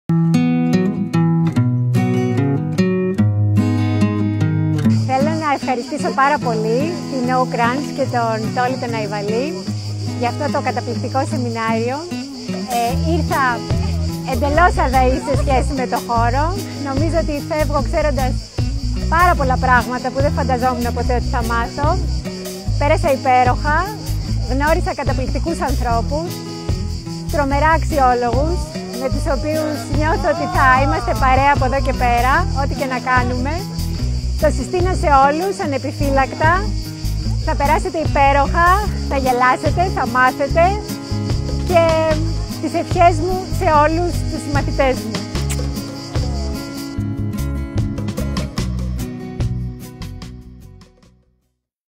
Θέλω να ευχαριστήσω πάρα πολύ την No Crunch και τον Τόλι τον Αϊβαλή για αυτό το καταπληκτικό σεμινάριο. Ήρθα εντελώς αδαή σε σχέση με το χώρο. Νομίζω ότι φεύγω ξέροντας πάρα πολλά πράγματα που δεν φανταζόμουν ποτέ ότι θα μάθω. Πέρασα υπέροχα, γνώρισα καταπληκτικούς ανθρώπους, τρομερά αξιόλογους, με τους οποίους νιώθω ότι θα είμαστε παρέα από εδώ και πέρα, ό,τι και να κάνουμε. Το συστήνω σε όλους, ανεπιφύλακτα. Θα περάσετε υπέροχα, θα γελάσετε, θα μάθετε και τις ευχές μου σε όλους τους μαθητές μου.